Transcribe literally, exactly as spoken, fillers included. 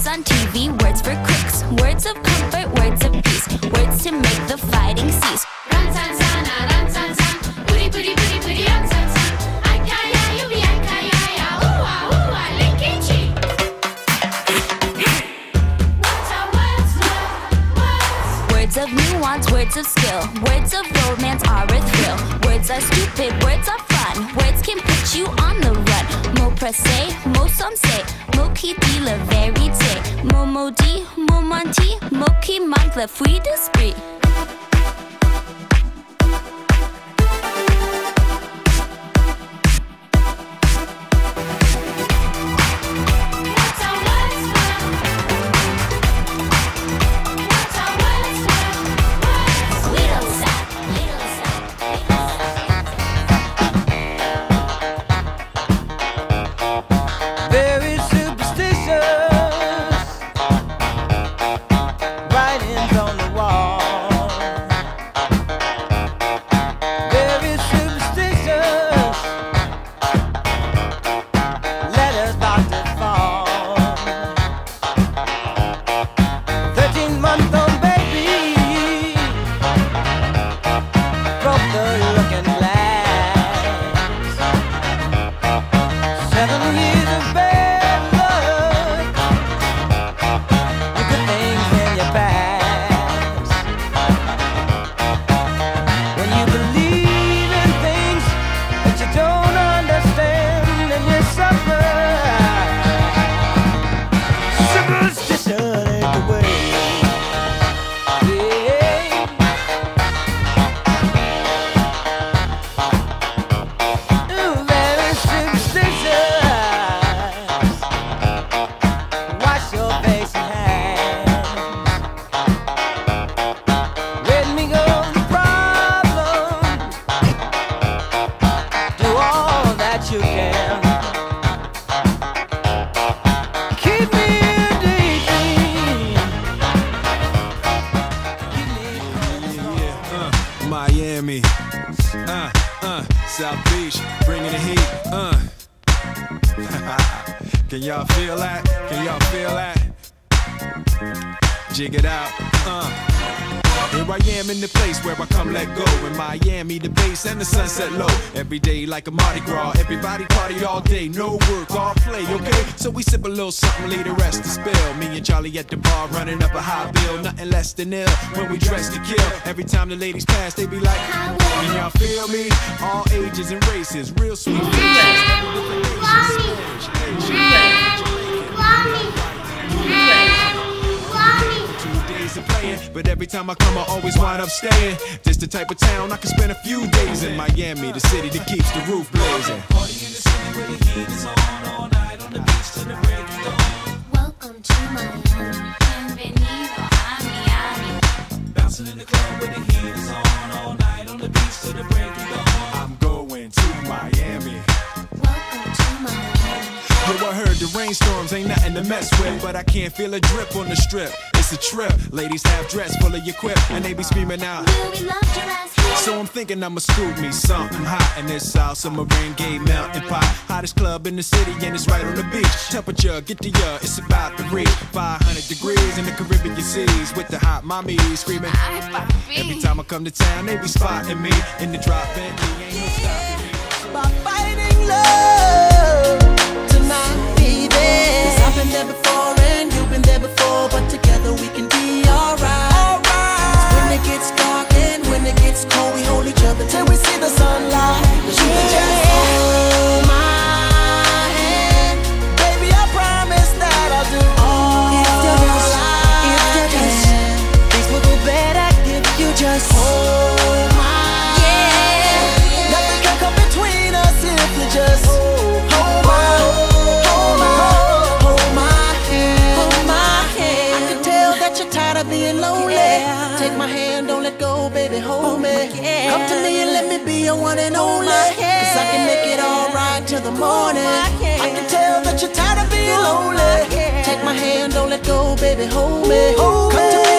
on T V, words for clicks, words of comfort, words of peace, words to make the fighting cease. Words of nuance, words of skill, words of romance are a thrill. Words are stupid, words are fun, words can put you on the run. Mo pressé, mo somsé, mo qui dit la vérité. Mo maudit, mo menti, mo qui manque le fruit d'esprit. Miami, uh, uh, South Beach, bringing the heat, uh. Can y'all feel that? Can y'all feel that? Jig it out, uh. Here I am in the place where I come let go. In Miami, the bass and the sunset low. Every day like a Mardi Gras. Everybody party all day, no work, all play, okay? So we sip a little something, leave the rest to spill. Me and Charlie at the bar running up a high bill. Nothing less than ill when we dress to kill. Every time the ladies pass, they be like, can y'all feel me? All ages and races, real sweet. But every time I come, I always wind up staying. This the type of town I can spend a few days in. Miami, the city that keeps the roof blazing. Party in the city where the heat is on all night on the beach till the break of dawn. Welcome to Miami, bienvenido a Miami. Bouncing in the club where the heat is on all night on the beach till the break of dawn. I'm going to Miami. Welcome to Miami. Yo, I heard the rainstorms ain't nothing to mess with, but I can't feel a drip on the strip. It's a trip. Ladies have dress full of your quip, and they be screaming out, Will we love your ass here? so I'm thinking I'ma scoop me something hot in this South Submarine Gay Mountain Pot. Hottest club in the city, and it's right on the beach. Temperature, get the uh, it's about to reach five hundred degrees in the Caribbean seas with the hot mommy screaming. Every time I come to town, they be spotting me in the drop Bentley. Ain't no stopping me. By fighting love tonight, baby. 'Cause I've been there before and you've been there before, but together we can be alright. Alright. When it gets dark and when it gets cold, we hold each other till we see the sunlight. 'Cause you can just hold my hand, baby. I promise that I'll do all if you just, if you just, things will go better if you just hold my hand. Nothing can come between us if you just hold my, hold my, hold my hand, hold my hand. I can tell that you're tired of being lonely. Take my hand, don't let go, baby, hold me. Come to me and let me be your one and only. 'Cause I can make it alright till the morning. I can tell that you're tired of being lonely. Take my hand, don't let go, baby, hold me. Come to me